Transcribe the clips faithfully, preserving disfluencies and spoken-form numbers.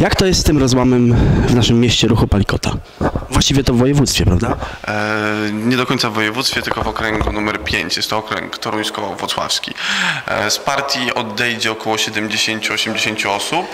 Jak to jest z tym rozłamem w naszym mieście ruchu Palikota? Właściwie to w województwie, prawda? E, nie do końca w województwie, tylko w okręgu numer pięć. Jest to okręg toruńsko-włocławski. E, z partii odejdzie około siedemdziesiąt do osiemdziesięciu osób.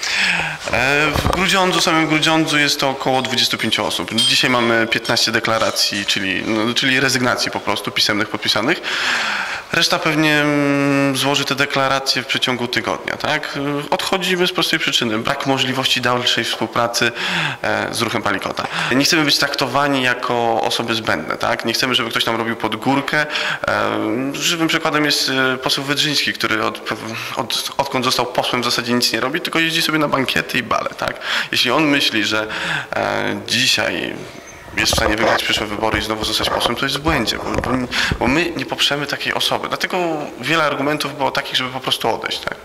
W Grudziądzu, samym Grudziądzu jest to około dwudziestu pięciu osób. Dzisiaj mamy piętnaście deklaracji, czyli, no, czyli rezygnacji po prostu, pisemnych, podpisanych. Reszta pewnie złoży te deklaracje w przeciągu tygodnia, tak? Odchodzimy z prostej przyczyny. Brak możliwości dalszej współpracy z ruchem Palikota. Nie chcemy być traktowani jako osoby zbędne, tak? Nie chcemy, żeby ktoś nam robił pod górkę. Żywym przykładem jest poseł Wydrzyński, który od, od, odkąd został posłem w zasadzie nic nie robi, tylko jeździ sobie na bankiety i bale, tak? Jeśli on myśli, że e, dzisiaj jest w stanie wygrać przyszłe wybory i znowu zostać posłem, to jest w błędzie, bo, bo my nie poprzemy takiej osoby. Dlatego wiele argumentów było takich, żeby po prostu odejść, tak?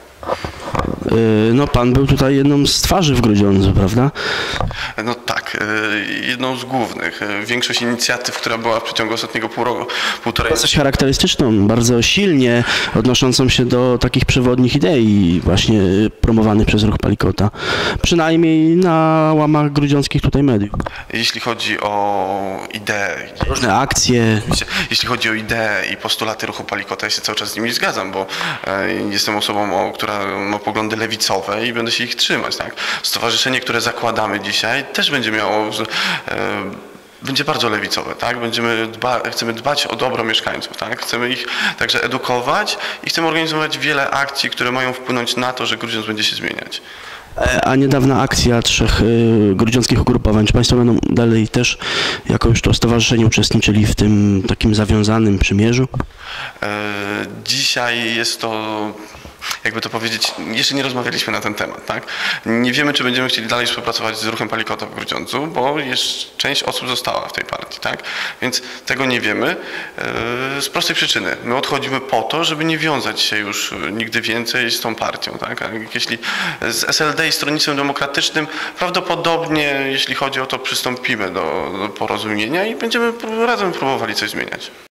No pan był tutaj jedną z twarzy w Grudziądzu, prawda? No tak, jedną z głównych. Większość inicjatyw, która była w przeciągu ostatniego pół roku, półtorej... Coś charakterystyczną, bardzo silnie odnoszącą się do takich przewodnich idei właśnie promowanych przez ruch Palikota. Przynajmniej na łamach grudziąckich tutaj mediów. Jeśli chodzi o ideę... Różne akcje. Jeśli chodzi o ideę i postulaty ruchu Palikota, ja się cały czas z nimi zgadzam, bo jestem osobą, która ma poglądy lewicowe i będę się ich trzymać, tak? Stowarzyszenie, które zakładamy dzisiaj, też będzie miało, e, będzie bardzo lewicowe, tak? Będziemy dba, chcemy dbać o dobro mieszkańców, tak? Chcemy ich także edukować i chcemy organizować wiele akcji, które mają wpłynąć na to, że Grudziądz będzie się zmieniać. A niedawna akcja trzech y, grudziąckich ugrupowań, czy Państwo będą dalej też jako już to stowarzyszenie uczestniczyli w tym takim zawiązanym przymierzu? E, dzisiaj jest to... jakby to powiedzieć, jeszcze nie rozmawialiśmy na ten temat, tak? Nie wiemy, czy będziemy chcieli dalej współpracować z ruchem Palikota w Grudziądzu, bo jest, część osób została w tej partii, tak? Więc tego nie wiemy yy, z prostej przyczyny. My odchodzimy po to, żeby nie wiązać się już nigdy więcej z tą partią, tak? A jeśli z S L D i Stronnictwem Demokratycznym, prawdopodobnie, jeśli chodzi o to, przystąpimy do, do porozumienia i będziemy razem próbowali coś zmieniać.